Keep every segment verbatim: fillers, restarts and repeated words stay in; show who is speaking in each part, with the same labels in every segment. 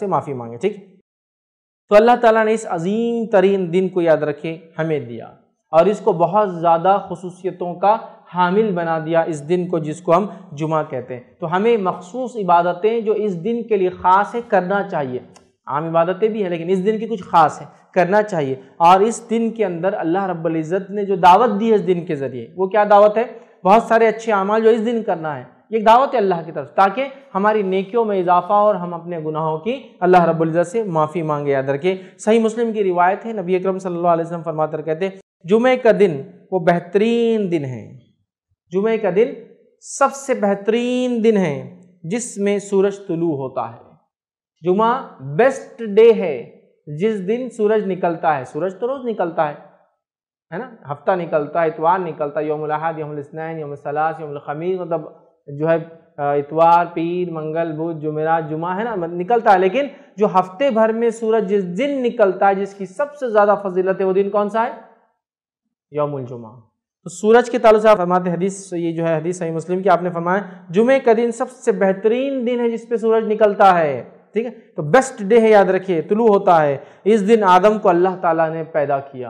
Speaker 1: سے معافی مانگے، ٹھیک۔ تو اللہ تعالیٰ نے اس عظیم ترین دن کو یاد رکھے ہمیں دیا اور اس کو بہت زیادہ خصوصیتوں کا حامل بنا دیا اس دن کو، جس کو ہم جمعہ کہتے ہیں۔ تو ہمیں مخصوص عبادتیں جو اس دن کے لیے خاص ہے کرنا چاہیے، عام عبادتیں بھی ہیں لیکن اس دن کی کچھ خاص ہے، کرنا چاہیے۔ اور اس دن کے اندر اللہ رب العزت نے جو دعوت دی ہے اس دن کے ذریعے، وہ کیا دعوت ہے؟ بہت سارے اچھے اعمال جو اس دن کرنا ہے، یہ ایک دعوت ہے اللہ کی طرف، تاکہ ہماری نیکیوں میں اضافہ اور ہم اپنے گناہوں کی اللہ رب العزت سے معافی مانگے۔ یاد رکھیں، صحیح مسلم کی روایت ہے، نبی اکرم صلی اللہ علیہ وسلم فرماتے ہیں، کہتے ہیں جمعے کا دن وہ بہترین دن ہے، جمعے کا دن سب سے بہترین دن ہے جس میں سورج طلوع ہوتا ہے۔ جمعہ بیسٹ ڈے ہے جس دن سورج نکلتا ہے۔ سورج تو روز نکلتا ہے ہے نا، ہفتہ نکلتا ہے، اتوار نکلتا ہے، یوم الاحد، یوم الاثنین، یوم الثلاث، یوم الخمیس، مطلب جو ہے اتوار، پیر، منگل، بدھ، جمعرات، جمعہ ہے نا نکلتا ہے۔ لیکن جو ہفتے بھر میں سورج جس دن نکلتا ہے، جس کی سب سے زیادہ فضیلت ہے، وہ دن کون سا ہے؟ یوم الجمعہ۔ تو سورج کے تعلق سے آپ فرماتے ہیں، حدیث یہ جو ہے حدیث صحیح مسلم کی، آپ نے فرمایا جمعے کا دن سب سے بہترین دن ہے جس پہ سورج نکلتا ہے، ٹھیک ہے۔ تو بیسٹ ڈے ہے، یاد رکھیے، طلوع ہوتا ہے۔ اس دن آدم کو اللہ تعالیٰ نے پیدا کیا،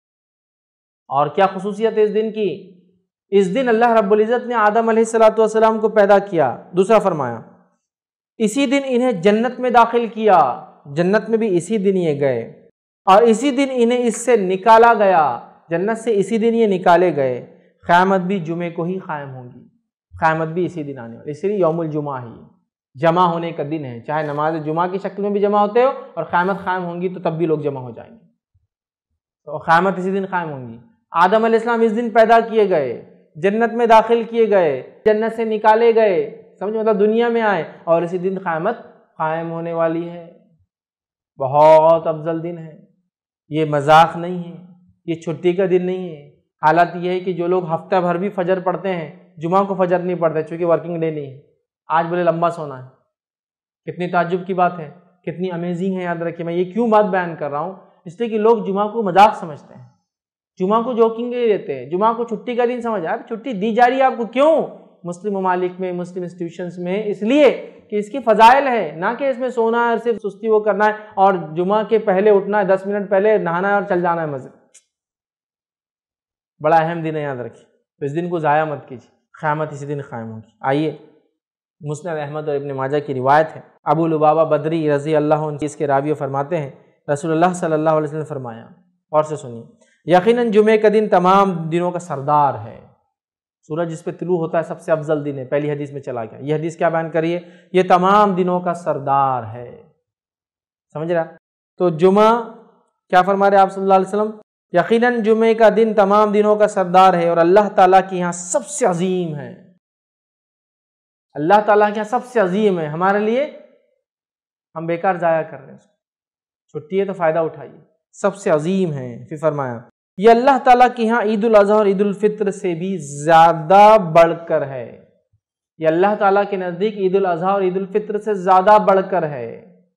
Speaker 1: اور کیا خصوصیت ہے اس دن کی؟ اس دن اللہ رب العزت نے آدم علیہ الصلوۃ والسلام کو پیدا کیا۔ دوسرا فرمایا اسی دن انہیں جنت میں داخل کیا، جنت میں بھی اسی دن یہ گئے، اور اسی دن انہیں اس سے نکالا گیا، جنت سے اسی دن یہ نکالے گئے۔ قیامت بھی جمعے کو ہی قائم ہوگی، قیامت بھی اسی دن آنے والی، اس لیے یوم الجمعہ ہی جمع ہونے کا دن ہے، چاہے نماز جمعہ کی شکل میں بھی جمع ہوتے ہو اور قیامت قائم ہوں گی تو تب بھی لوگ جمع ہو جائیں گے، تو قیامت اسی دن قائم ہوں گی۔ آدم علیہ السلام اس دن پیدا کیے گئے، جنت میں داخل کیے گئے، جنت سے نکالے گئے، سمجھ مطلب دنیا میں آئے، اور اسی دن قیامت قائم ہونے والی ہے۔ بہت افضل دن ہے، یہ مذاق نہیں ہے، یہ چھٹی کا دن نہیں ہے۔ حالت یہ ہے کہ جو لوگ ہفتہ بھر بھی فجر پڑھتے ہیں، جمعہ کو فجر نہیں پڑھتے چونکہ ورکنگ ڈے نہیں ہے، آج بولے لمبا سونا ہے، کتنی تعجب کی بات ہے، کتنی امیزنگ ہے۔ یاد رکھیے، میں یہ کیوں بات بیان کر رہا ہوں، اس لیے کہ لوگ جمعہ کو مذاق سمجھتے ہیں، جمعہ کو جوکنگ لے لیتے ہیں، جمعہ کو چھٹی کا دن سمجھ آئے۔ چھٹی دی جا رہی ہے آپ کو کیوں؟ مسلم ممالک میں، مسلم انسٹیٹیوشنز میں، اس لیے کہ اس کی فضائل ہے، نہ کہ اس میں سونا ہے، صرف سستی وہ کرنا ہے اور جمعہ کے پہلے اٹھنا ہے، دس منٹ پہلے نہانا ہے اور چل جانا ہے مسجد۔ بڑا اہم دن ہے، یاد رکھیے، تو اس دن کو ضائع مت کیجیے، قیامت اسی دن قائم ہوگی۔ آئیے، مسند احمد اور ابن ماجہ کی روایت ہے، ابو لبابہ بدری رضی اللہ عنہ اس کے راوی فرماتے ہیں، رسول اللہ صلی اللہ علیہ وسلم نے فرمایا، اور سے سنیے، یقیناً جمعے کا دن تمام دنوں کا سردار ہے۔ سورج جس پہ طلوع ہوتا ہے سب سے افضل دن ہے، پہلی حدیث میں چلا گیا۔ یہ حدیث کیا بیان کریے؟ یہ تمام دنوں کا سردار ہے، سمجھ رہا؟ تو جمعہ کیا فرما رہے آپ صلی اللہ علیہ وسلم؟ یقیناً جمعے کا دن تمام دنوں کا سردار ہے اور اللہ تعالیٰ کے یہاں سب سے عظیم ہے، اللہ تعالیٰ کے یہاں سب سے عظیم ہے۔ ہمارے لیے ہم بیکار ضائع کر رہے ہیں، چھٹی ہے تو فائدہ اٹھائیے، سب سے عظیم ہے۔ پھر فرمایا یہ اللہ تعالیٰ کے یہاں عید الاضحیٰ اور عید الفطر سے بھی زیادہ بڑھ کر ہے، یہ اللہ تعالیٰ کے نزدیک عید الاضحیٰ اور عید الفطر سے زیادہ بڑھ کر ہے،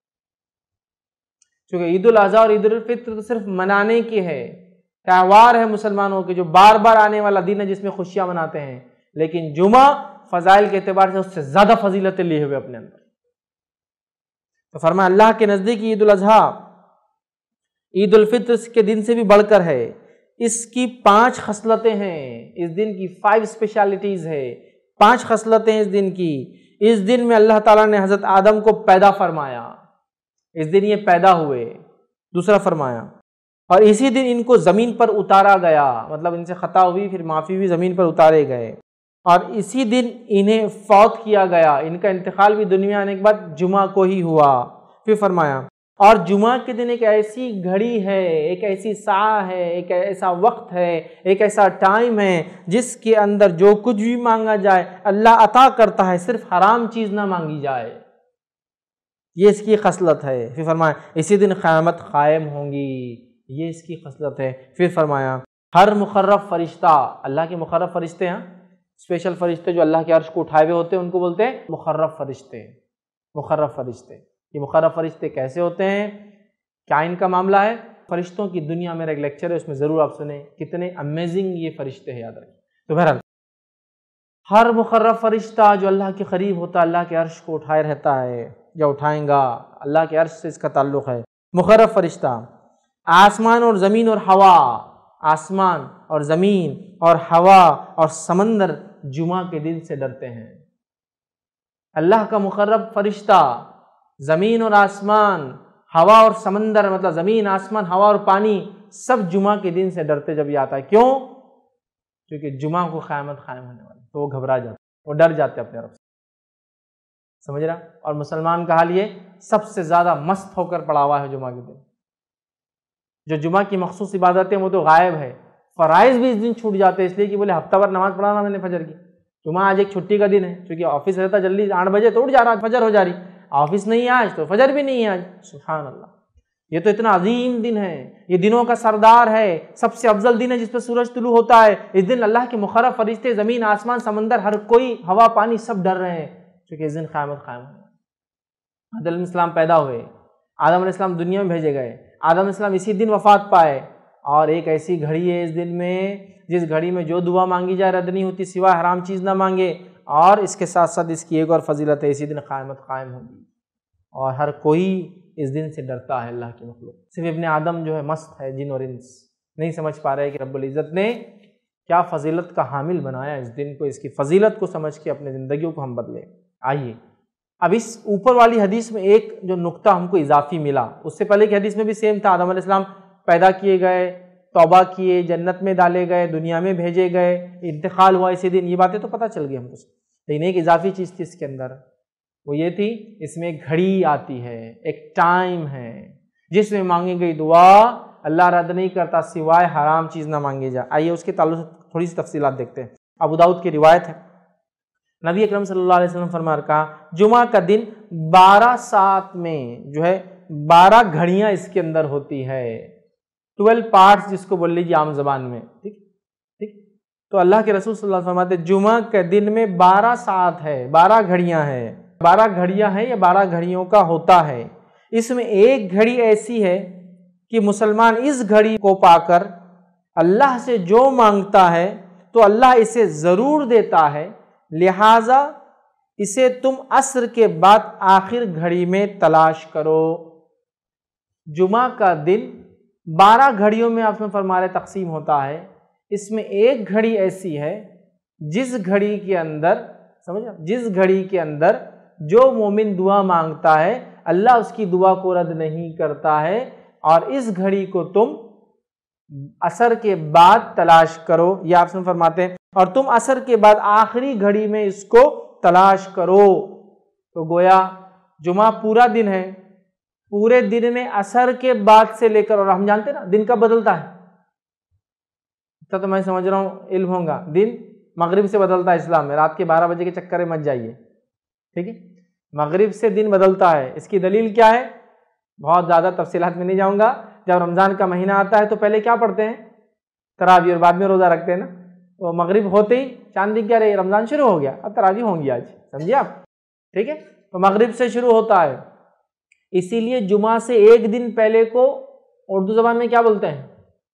Speaker 1: چونکہ عید الاضحیٰ اور عید الفطر تو صرف منانے کی ہے، تہوار ہے مسلمانوں کے جو بار بار آنے والا دن ہے جس میں خوشیاں مناتے ہیں، لیکن جمعہ فضائل کے اعتبار سے اس سے زیادہ فضیلتیں لیے ہوئے اپنے اندر۔ تو فرمایا اللہ کے نزدیک عید الاضحیٰ عید الفطر کے دن سے بھی بڑھ کر ہے، اس کی پانچ خصلتیں ہیں، اس دن کی فائیو اسپیشلٹیز ہے، پانچ خصلتیں اس دن کی۔ اس دن میں اللہ تعالیٰ نے حضرت آدم کو پیدا فرمایا، اس دن یہ پیدا ہوئے۔ دوسرا فرمایا اور اسی دن ان کو زمین پر اتارا گیا، مطلب ان سے خطا ہوئی پھر معافی ہوئی، زمین پر اتارے گئے، اور اسی دن انہیں فوت کیا گیا، ان کا انتقال بھی دنیا آنے کے بعد جمعہ کو ہی ہوا۔ پھر فرمایا اور جمعہ کے دن ایک ایسی گھڑی ہے، ایک ایسی ساعت ہے، ایک ایسا وقت ہے، ایک ایسا ٹائم ہے جس کے اندر جو کچھ بھی مانگا جائے اللہ عطا کرتا ہے، صرف حرام چیز نہ مانگی جائے، یہ اس کی خصلت ہے۔ پھر فرمایا اسی دن قیامت قائم ہوں گی، یہ اس کی خصلت ہے۔ پھر فرمایا ہر مقرب فرشتہ، اللہ کے مقرب فرشتے ہیں، اسپیشل فرشتے جو اللہ کے عرش کو اٹھائے ہوئے ہوتے ہیں ان کو بولتے ہیں مقرب فرشتے، مقرب فرشتے۔ یہ مقرب فرشتے کیسے ہوتے ہیں، کیا ان کا معاملہ ہے؟ فرشتوں کی دنیا میرا ایک لیکچر ہے، اس میں ضرور آپ سنیں، کتنے امیزنگ یہ فرشتے ہیں، یاد رکھیں۔ تو بہرحال ہر مقرب فرشتہ جو اللہ کے قریب ہوتا ہے، اللہ کے عرش کو اٹھائے رہتا ہے، یا اٹھائیں گا، اللہ کے عرش سے اس کا تعلق ہے۔ مقرب فرشتہ، آسمان اور زمین اور ہوا، آسمان اور زمین اور ہوا اور سمندر جمعہ کے دن سے ڈرتے ہیں۔ اللہ کا مقرب فرشتہ زمین اور آسمان، ہوا اور سمندر، مطلب زمین، آسمان، ہوا اور پانی سب جمعہ کے دن سے ڈرتے جب یہ آتا ہے۔ کیوں؟ کیونکہ جمعہ کو قیامت قائم ہونے والی، تو وہ گھبرا جاتے، وہ ڈر جاتے اپنے رب سے، سمجھ رہا؟ اور مسلمان کا حال یہ سب سے زیادہ مست ہو کر پڑا ہوا ہے جمعہ کے دن۔ جو جمعہ کی مخصوص عبادتیں وہ تو غائب ہے، فرائض بھی اس دن چھوٹ جاتے ہیں، اس لیے کہ بولے ہفتہ بھر نماز پڑھانا میں نے فجر کی، جمعہ آج ایک چھٹی کا دن ہے، کیونکہ آفس رہتا جلدی آٹھ بجے تو اٹھ جا رہا، فجر ہو جا رہی، آفس نہیں ہے آج تو فجر بھی نہیں ہے آج۔ سبحان اللہ، یہ تو اتنا عظیم دن ہے، یہ دنوں کا سردار ہے، سب سے افضل دن ہے جس پہ سورج طلوع ہوتا ہے۔ اس دن اللہ کے مقرب فرشتے زمین، آسمان، سمندر، ہر کوئی، ہوا، پانی سب ڈر رہے ہیں، کیونکہ اس دن قیامت قائم ہے۔ آدم علیہ السلام پیدا ہوئے، آدم علیہ السلام دنیا میں بھیجے گئے، آدم علیہ السلام اسی دن وفات پائے، اور ایک ایسی گھڑی ہے اس دن میں جس گھڑی میں جو دعا مانگی جائے رد نہیں ہوتی سوائے حرام چیز نہ مانگے، اور اس کے ساتھ ساتھ اس کی ایک اور فضیلت ہے، اسی دن قیامت قائم ہوگی، اور ہر کوئی اس دن سے ڈرتا ہے اللہ کی مخلوق۔ صرف ابن آدم جو ہے مست ہے، جن اور انس نہیں سمجھ پا رہے کہ رب العزت نے کیا فضیلت کا حامل بنایا اس دن کو، اس کی فضیلت کو سمجھ کے اپنے زندگیوں کو ہم بدلیں۔ آئیے اب اس اوپر والی حدیث میں ایک جو نقطہ ہم کو اضافی ملا، اس سے پہلے کی حدیث میں بھی سیم تھا، آدم علیہ السلام پیدا کیے گئے، توبہ کیے، جنت میں ڈالے گئے، دنیا میں بھیجے گئے، انتقال ہوا اسی دن، یہ باتیں تو پتہ چل گئی ہم کو، لیکن ایک اضافی چیز تھی اس کے اندر، وہ یہ تھی اس میں ایک گھڑی آتی ہے، ایک ٹائم ہے جس میں مانگی گئی دعا اللہ رد نہیں کرتا سوائے حرام چیز نہ مانگی جائے۔ آئیے اس کے تعلق سے تھوڑی سی تفصیلات دیکھتے ہیں۔ ابو داؤد کی روایت ہے، نبی اکرم صلی اللہ علیہ وسلم فرما کہا جمعہ کا دن بارہ ساعت میں جو ہے بارہ گھڑیاں اس کے اندر ہوتی ہے، ٹویلو پارٹس جس کو بول لیجیے عام زبان میں، ٹھیک ٹھیک تو اللہ کے رسول صلی اللہ علیہ وسلم فرماتے جمعہ کے دن میں بارہ ساعت ہے، بارہ گھڑیاں ہیں، بارہ گھڑیاں ہیں یا بارہ گھڑیوں کا ہوتا ہے۔ اس میں ایک گھڑی ایسی ہے کہ مسلمان اس گھڑی کو پا کر اللہ سے جو مانگتا ہے تو اللہ اسے ضرور دیتا ہے، لہٰذا اسے تم عصر کے بعد آخر گھڑی میں تلاش کرو۔ جمعہ کا دن بارہ گھڑیوں میں آپ نے فرما رہے تقسیم ہوتا ہے، اس میں ایک گھڑی ایسی ہے جس گھڑی کے اندر سمجھا جس گھڑی کے اندر جو مومن دعا مانگتا ہے اللہ اس کی دعا کو رد نہیں کرتا ہے، اور اس گھڑی کو تم عصر کے بعد تلاش کرو، یہ آپ سے فرماتے ہیں، اور تم عصر کے بعد آخری گھڑی میں اس کو تلاش کرو۔ تو گویا جمعہ پورا دن ہے، پورے دن میں عصر کے بعد سے لے کر، اور ہم جانتے ہیں نا دن کب بدلتا ہے، تو میں سمجھ رہا ہوں علم ہوگا، دن مغرب سے بدلتا ہے اسلام میں، رات کے بارہ بجے کے چکر میں مت جائیے، ٹھیک ہے، مغرب سے دن بدلتا ہے۔ اس کی دلیل کیا ہے؟ بہت زیادہ تفصیلات میں نہیں جاؤں گا۔ جب رمضان کا مہینہ آتا ہے تو پہلے کیا پڑھتے ہیں؟ تراویح، اور بعد میں روزہ رکھتے ہیں نا، تو مغرب ہوتے ہی چاند دکھ گیا، رہے رمضان شروع ہو گیا، اب تراویح ہوں گی آج، سمجھے آپ، ٹھیک ہے، تو مغرب سے شروع ہوتا ہے، اسی لیے جمعہ سے ایک دن پہلے کو اردو زبان میں کیا بولتے ہیں؟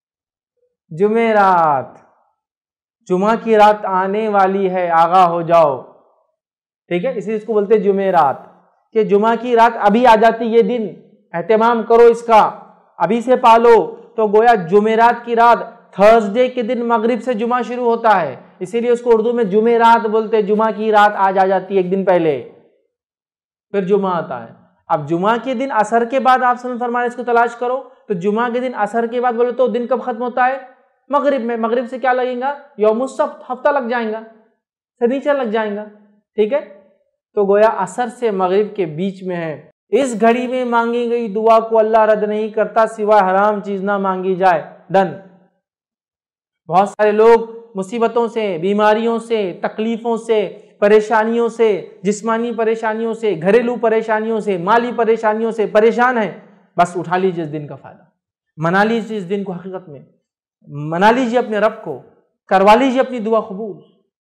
Speaker 1: جمعرات، جمعہ کی رات آنے والی ہے، آگاہ ہو جاؤ، ٹھیک ہے، اسی لیے اس کو بولتے ہیں جمعرات، کہ جمعہ کی رات ابھی آ جاتی، یہ دن اہتمام کرو اس کا، ابھی سے پالو۔ تو گویا جمعرات کی رات، تھرسڈے کے دن مغرب سے جمعہ شروع ہوتا ہے، اسی لیے اس کو اردو میں جمعرات بولتے ہیں، جمعہ کی رات آج آ جاتی ہے ایک دن پہلے، پھر جمعہ آتا ہے۔ اب جمعہ کے دن عصر کے بعد آپ سے فرمایا اس کو تلاش کرو، تو جمعہ کے دن عصر کے بعد بولے تو دن کب ختم ہوتا ہے؟ مغرب میں، مغرب سے کیا لگیں گا؟ یوم السبت، ہفتہ لگ جائیں گا، سنیچر لگ جائیں گا، ٹھیک ہے، تو گویا عصر سے مغرب کے بیچ میں ہے۔ اس گھڑی میں مانگی گئی دعا کو اللہ رد نہیں کرتا سوائے حرام چیز نہ مانگی جائے، ڈن۔ بہت سارے لوگ مصیبتوں سے، بیماریوں سے، تکلیفوں سے، پریشانیوں سے، جسمانی پریشانیوں سے، گھریلو پریشانیوں سے، مالی پریشانیوں سے پریشان ہیں، بس اٹھا لیجیے اس دن کا فائدہ، منا لیجیے اس دن کو، حقیقت میں منا لیجیے اپنے رب کو، کروا لیجیے اپنی دعا قبول،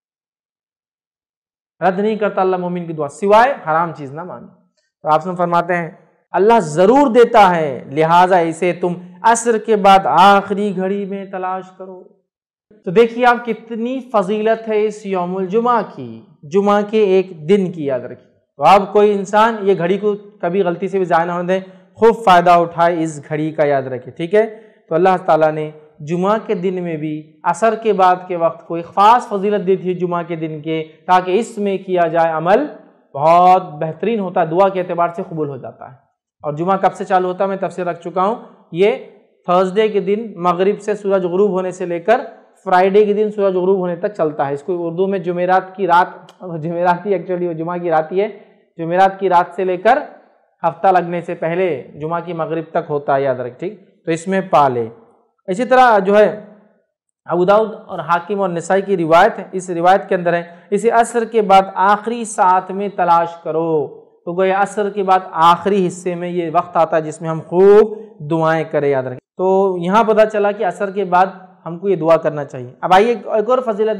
Speaker 1: رد نہیں کرتا اللہ مومن کی دعا سوائے حرام چیز نہ مانگے۔ تو آپ سے فرماتے ہیں اللہ ضرور دیتا ہے، لہٰذا اسے تم عصر کے بعد آخری گھڑی میں تلاش کرو۔ تو دیکھیے آپ کتنی فضیلت ہے اس یوم الجمعہ کی، جمعہ کے ایک دن کی، یاد رکھیے۔ تو اب کوئی انسان یہ گھڑی کو کبھی غلطی سے بھی ضائع نہ ہونے دیں. خوب فائدہ اٹھائے اس گھڑی کا، یاد رکھے. ٹھیک ہے، تو اللہ تعالیٰ نے جمعہ کے دن میں بھی عصر کے بعد کے وقت کوئی خاص فضیلت دی تھی جمعہ کے دن کے، تاکہ اس میں کیا جائے عمل بہت بہترین ہوتا ہے، دعا کے اعتبار سے قبول ہو جاتا ہے. اور جمعہ کب سے چالو ہوتا ہے میں تفسیر رکھ چکا ہوں. یہ تھرسڈے کے دن مغرب سے سورج غروب ہونے سے لے کر فرائیڈے کے دن سورج غروب ہونے تک چلتا ہے. اس کو اردو میں جمعرات کی رات، جمعرات ہی ایکچولی وہ جمعہ کی رات ہی ہے، جمعرات کی رات سے لے کر ہفتہ لگنے سے پہلے جمعہ کی مغرب تک ہوتا ہے، یاد رکھ. ٹھیک، تو اس میں پالے. اسی طرح جو ہے ابو داؤد اور حاکم اور نسائی کی روایت ہے، اس روایت کے اندر ہے اسے عصر کے بعد آخری ساعت میں تلاش کرو. تو گویا عصر کے بعد آخری حصے میں یہ وقت آتا ہے جس میں ہم خوب دعائیں کریں، یاد رکھیں. تو یہاں پتہ چلا کہ عصر کے بعد ہم کو یہ دعا کرنا چاہیے. اب آئیے ایک اور فضیلت.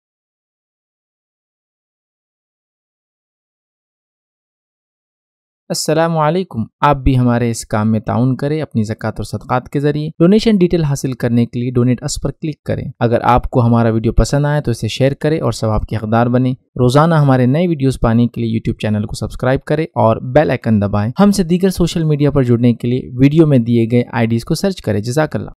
Speaker 2: السلام علیکم. آپ بھی ہمارے اس کام میں تعاون کریں اپنی زکوٰۃ اور صدقات کے ذریعے. ڈونیشن ڈیٹیل حاصل کرنے کے لیے ڈونیٹ اس پر کلک کریں. اگر آپ کو ہمارا ویڈیو پسند آئے تو اسے شیئر کریں اور ثواب کے حقدار بنیں. روزانہ ہمارے نئے ویڈیوز پانے کے لیے یوٹیوب چینل کو سبسکرائب کریں اور بیل آئیکن دبائیں. ہم سے دیگر سوشل میڈیا پر جڑنے کے لیے ویڈیو میں دیے گئے آئی ڈیز کو سرچ کریں. جزاک اللہ.